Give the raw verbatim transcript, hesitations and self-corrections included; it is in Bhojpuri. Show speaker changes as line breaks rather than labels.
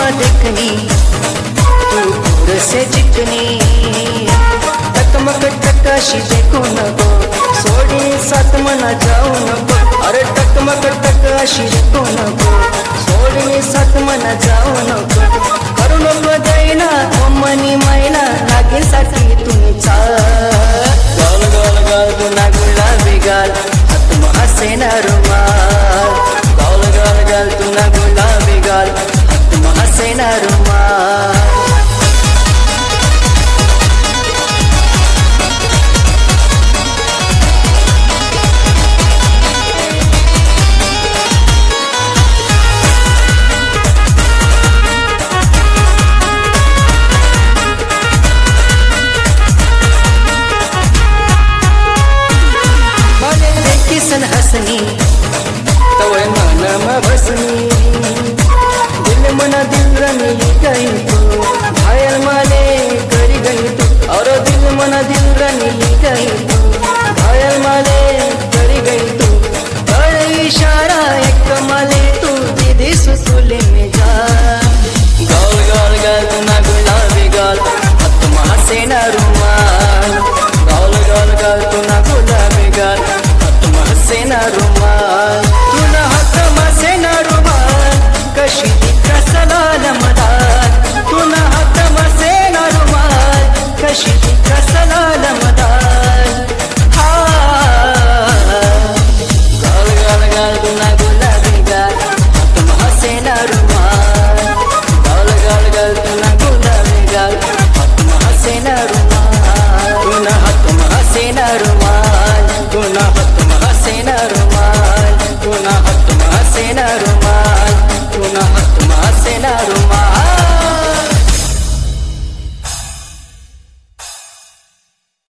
देखनी तू दूर से चिकनी टकमक टकाशी देखो नको सोडी साथ मना जाऊ नको अरे टकमक टकाशी देखो नको सोडी साथ मना जाऊ नको करू नको जाईना मम्मनी मैना लागे साठी तुमचा गाल गाल गाल तुना गुलाबी गाल हातमा हसेना रुमाल गाल गाल गाल तुना गुलाबी गाल हातमा हसेना रुमाल हसनी तवय मन भसनी दिल मना दिल रंगी गई तू घायल माले करी गई तू और दिल मना दिल रंगी गई तू घायल माले करी गई तू कर इशारा एक माले तू दीदी सुसुले में जा गाल गाल गाल तुना गुलाबी गाल हातमा हसेना रुमाल गाल गाल गाल तुना गुलाबी गाल हसेना रुमाल तुना हातमा सेना रुमाल कशी कसलाल मदार तुना हातमा सेना रुमाल कशी कसलाल मदार हा गाल गाल गाल तुना गुलाबी गाल हातमा हसेना रुमाल गाल गाल गाल तुना गुलाबी गाल हातमा हसेना रुमाल तुना हातमा हसेना रुमाल तुना हातमा हसेना रुमाल तुना हातमा हसेना